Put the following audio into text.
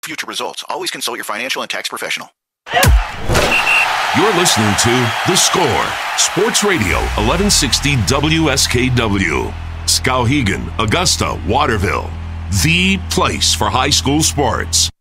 future results. Always consult your financial and tax professional. You're listening to The Score, Sports Radio 1160 WSKW. Skowhegan, Augusta, Waterville. The place for high school sports.